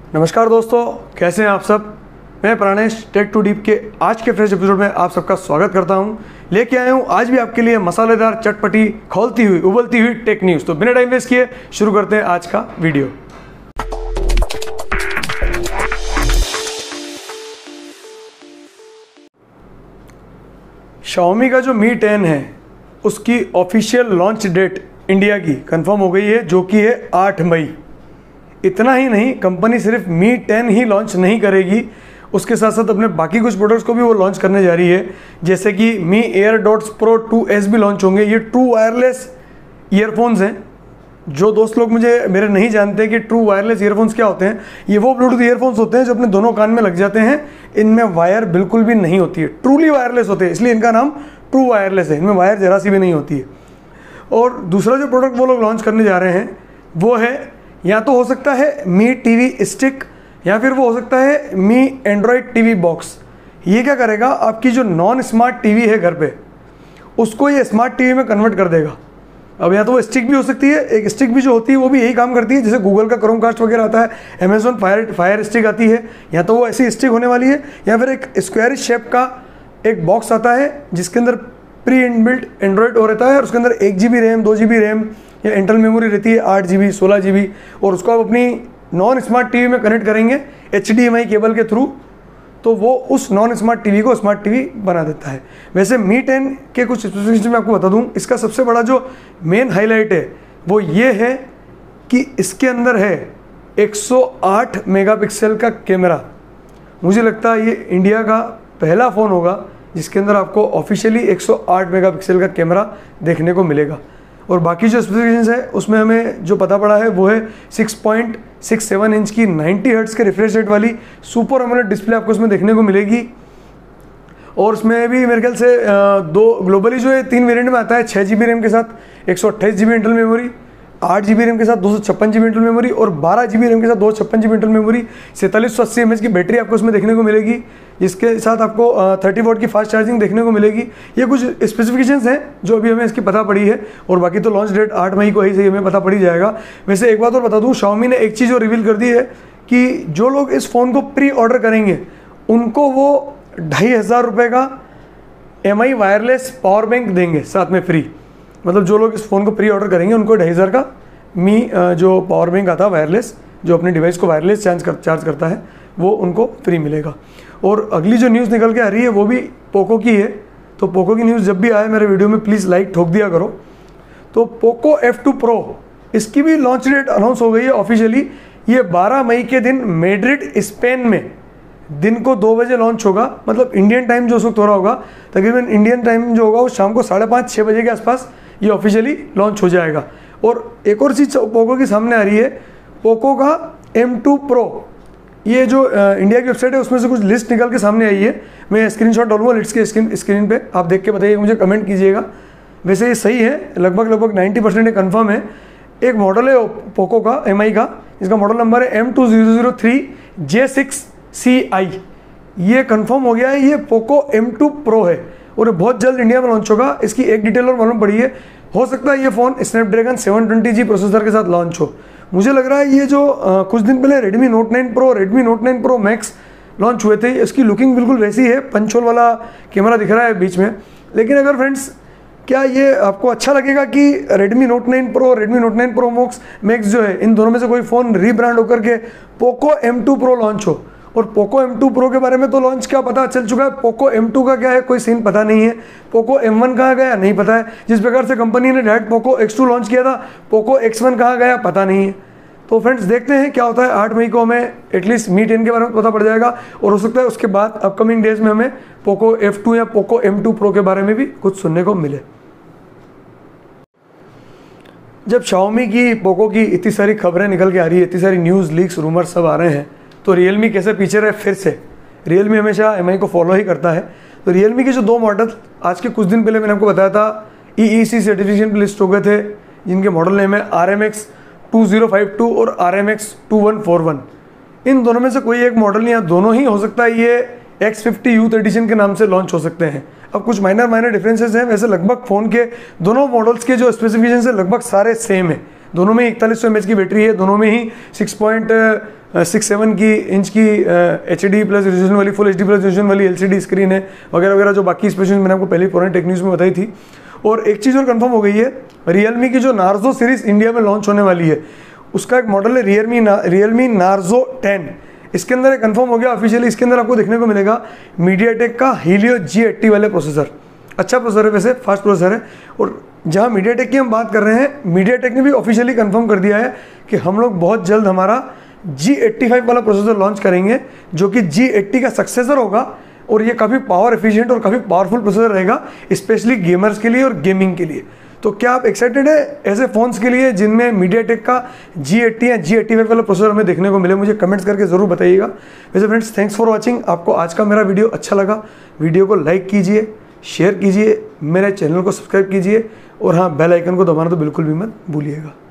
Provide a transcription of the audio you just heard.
नमस्कार दोस्तों, कैसे हैं आप सब। मैं प्राणेश टेक टू डीप के आज के फ्रेश एपिसोड में आप सबका स्वागत करता हूं। लेके आया हूं आज भी आपके लिए मसालेदार, चटपटी, खौलती हुई, उबलती हुई टेक न्यूज़। तो बिना टाइम वेस्ट किए शुरू करते हैं आज का वीडियो। Xiaomi का जो Mi 10 है उसकी ऑफिशियल लॉन्च डेट इंडिया की कंफर्म हो गई है, जो कि है 8 मई। इतना ही नहीं, कंपनी सिर्फ Mi 10 ही लॉन्च नहीं करेगी, उसके साथ साथ अपने बाकी कुछ प्रोडक्ट्स को भी वो लॉन्च करने जा रही है। जैसे कि Mi Air Dots Pro 2S भी लॉन्च होंगे। ये ट्रू वायरलेस ईयरफोन्स हैं। जो दोस्त लोग मेरे नहीं जानते कि ट्रू वायरलेस ईयरफोन्स क्या होते हैं, ये वो ब्लूटूथ ईयरफोन्स होते हैं जो अपने दोनों कान में लग जाते हैं। इनमें वायर बिल्कुल भी नहीं होती है, ट्रूली वायरलेस होते हैं, इसलिए इनका नाम ट्रू वायरलेस है। इनमें वायर जरा सी भी नहीं होती है। और दूसरा जो प्रोडक्ट वो लोग लॉन्च करने जा रहे हैं वो है, या तो हो सकता है Mi TV स्टिक, या फिर वो हो सकता है Mi Android TV बॉक्स। ये क्या करेगा, आपकी जो नॉन स्मार्ट टीवी है घर पे, उसको ये स्मार्ट टीवी में कन्वर्ट कर देगा। अब या तो वो स्टिक भी हो सकती है, एक स्टिक भी जो होती है वो भी यही काम करती है, जैसे गूगल का क्रोमकास्ट वगैरह आता है, अमेजोन फायर स्टिक आती है, या तो वो ऐसी स्टिक होने वाली है, या फिर एक स्क्वायरिश शेप का एक बॉक्स आता है जिसके अंदर प्री इनबिल्ट एंड्रॉयड हो रहता है, और उसके अंदर 1 GB रैम, 2 GB रैम या इंटरनल मेमोरी रहती है 8 GB 16 GB, और उसको आप अपनी नॉन स्मार्ट टीवी में कनेक्ट करेंगे HDMI केबल के थ्रू, तो वो उस नॉन स्मार्ट टीवी को स्मार्ट टीवी बना देता है। वैसे Mi 10 के कुछ स्पेसिफिकेशन मैं आपको बता दूं। इसका सबसे बड़ा जो मेन हाईलाइट है वो ये है कि इसके अंदर है 108 मेगापिक्सल का कैमरा। मुझे लगता है ये इंडिया का पहला फ़ोन होगा जिसके अंदर आपको ऑफिशियली 108 मेगापिक्सल का कैमरा देखने को मिलेगा। और बाकी जो स्पेसिफिकेशंस है उसमें हमें जो पता पड़ा है वो है 6.67 इंच की 90 हर्ट्ज़ के रिफ्रेश रेट वाली सुपर एमोलेड डिस्प्ले आपको इसमें देखने को मिलेगी। और उसमें भी मेरे ख्याल से दो ग्लोबली जो है 3 वेरिएंट में आता है, 6 GB रैम के साथ 128 GB internal memory, 8 GB RAM के साथ 256 GB इंटरनल मेमोरी, और 12 GB रैम के साथ 256 GB इंटरनल मेमोरी। 4780 mAh की बैटरी आपको इसमें देखने को मिलेगी, जिसके साथ आपको 30 वॉट की फास्ट चार्जिंग देखने को मिलेगी। ये कुछ स्पेसिफिकेशंस हैं जो अभी हमें इसकी पता पड़ी है, और बाकी तो लॉन्च डेट 8 मई को ही सही हमें पता पड़ी जाएगा। वैसे एक बात और बता दूँ, Xiaomi ने एक चीज़ और रिवील कर दी है कि जो लोग इस फ़ोन को प्री ऑर्डर करेंगे उनको वो 2500 रुपये का MI वायरलेस पावर बैंक देंगे साथ में फ्री। मतलब जो लोग इस फ़ोन को प्री ऑर्डर करेंगे उनको 2500 का Mi जो पावर बैंक आता है वायरलेस, जो अपने डिवाइस को वायरलेस चार्ज करता है, वो उनको फ्री मिलेगा। और अगली जो न्यूज़ निकल के आ रही है वो भी पोको की है। तो पोको की न्यूज़ जब भी आए मेरे वीडियो में प्लीज़ लाइक ठोक दिया करो। तो पोको F2 Pro, इसकी भी लॉन्च डेट अनाउंस हो गई है ऑफिशियली। ये 12 मई के दिन मैड्रिड स्पेन में दिन को 2 बजे लॉन्च होगा। मतलब इंडियन टाइम जो उस वक्त हो रहा होगा, तकरीबन इंडियन टाइम जो होगा वो शाम को 5:30-6 बजे के आसपास ये ऑफिशियली लॉन्च हो जाएगा। और एक और चीज़ पोको की सामने आ रही है, पोको का M2 Pro, ये जो इंडिया की वेबसाइट है उसमें से कुछ लिस्ट निकल के सामने आई है। मैं स्क्रीनशॉट डालूंगा लिस्ट के स्क्रीन पे, आप देख के बताइए, मुझे कमेंट कीजिएगा। वैसे ये सही है, लगभग 90% ये कन्फर्म है। एक मॉडल है पोको का MI का, जिसका मॉडल नंबर है M2003J6CI। ये कन्फर्म हो गया है, ये पोको M2 Pro है और बहुत जल्द इंडिया में लॉन्च होगा। इसकी एक डिटेल और मालूम पड़ी है, हो सकता है ये फ़ोन स्नैपड्रैगन 720G प्रोसेसर के साथ लॉन्च हो। मुझे लग रहा है ये जो कुछ दिन पहले Redmi Note 9 Pro, Redmi Note 9 Pro Max launch हुए थे, इसकी लुकिंग बिल्कुल वैसी है, पंच होल वाला कैमरा दिख रहा है बीच में। लेकिन अगर फ्रेंड्स, क्या ये आपको अच्छा लगेगा कि Redmi Note 9 Pro, Redmi Note 9 Pro Max जो है, इन दोनों में से कोई फ़ोन रीब्रांड होकर के पोको M2 Pro लॉन्च हो? और पोको M2 Pro के बारे में तो लॉन्च क्या पता चल चुका है, पोको M2 का क्या है कोई सीन पता नहीं है, पोको M1 कहाँ गया नहीं पता है। जिस प्रकार से कंपनी ने डायरेक्ट पोको X2 लॉन्च किया था, पोको X1 कहाँ गया पता नहीं है। तो फ्रेंड्स देखते हैं क्या होता है। 8 मई को हमें एटलीस्ट Mi 10 के बारे में पता पड़ जाएगा, और हो सकता है उसके बाद अपकमिंग डेज में हमें पोको F2 या पोको M2 Pro के बारे में भी कुछ सुनने को मिले। जब Xiaomi की, पोको की इतनी सारी खबरें निकल के आ रही है, इतनी सारी न्यूज़ लीक्स रूमर सब आ रहे हैं, तो Realme कैसे पीछे रहे फिर से। Realme हमेशा MI को फॉलो ही करता है। तो Realme के जो 2 मॉडल आज के कुछ दिन पहले मैंने आपको बताया था EEC सर्टिफिकेशन पर लिस्ट हो गए थे, जिनके मॉडल नेम है RMX 2052 और RMX 2141। इन दोनों में से कोई एक मॉडल या दोनों ही हो सकता है ये X50 यूथ एडिशन के नाम से लॉन्च हो सकते हैं। अब कुछ माइनर डिफरेंसेस हैं, वैसे लगभग फ़ोन के दोनों मॉडल्स के जो स्पेसिफिकेशन है लगभग सारे सेम है। दोनों में 4100 mAh की बैटरी है, दोनों में ही 6.67 की इंच की HD प्लस रेजोल्यूशन वाली, फुल HD प्लस रेजोल्यूशन वाली LCD स्क्रीन है, वगैरह वगैरह जो बाकी स्पेसिफिकेशन मैंने आपको पहले पुराने टेक न्यूज़ में बताई थी। और एक चीज़ और कंफर्म हो गई है, रियलमी की जो नार्जो सीरीज़ इंडिया में लॉन्च होने वाली है, उसका एक मॉडल है रियलमी नार्जो 10। इसके अंदर कंफर्म हो गया ऑफिशियली, इसके अंदर आपको देखने को मिलेगा मीडियाटेक का हीलियो G80 वाले प्रोसेसर। अच्छा प्रोसेसर है, वैसे फास्ट प्रोसेसर है। और जहाँ मीडियाटेक की हम बात कर रहे हैं, मीडियाटेक ने भी ऑफिशियली कंफर्म कर दिया है कि हम लोग बहुत जल्द हमारा G85 वाला प्रोसेसर लॉन्च करेंगे, जो कि G80 का सक्सेसर होगा। और ये काफ़ी पावर एफिशिएंट और काफ़ी पावरफुल प्रोसेसर रहेगा, स्पेशली गेमर्स के लिए और गेमिंग के लिए। तो क्या आप एक्साइटेड है ऐसे फ़ोन्स के लिए जिनमें मीडियाटेक का G80 या G85 वाला प्रोसेसर हमें देखने को मिले? मुझे कमेंट्स करके ज़रूर बताइएगा। वैसे फ्रेंड्स, थैंक्स फॉर वॉचिंग। आपको आज का मेरा वीडियो अच्छा लगा, वीडियो को लाइक कीजिए, शेयर कीजिए, मेरे चैनल को सब्सक्राइब कीजिए और हाँ, बेल आइकन को दबाना तो बिल्कुल भी मत भूलिएगा।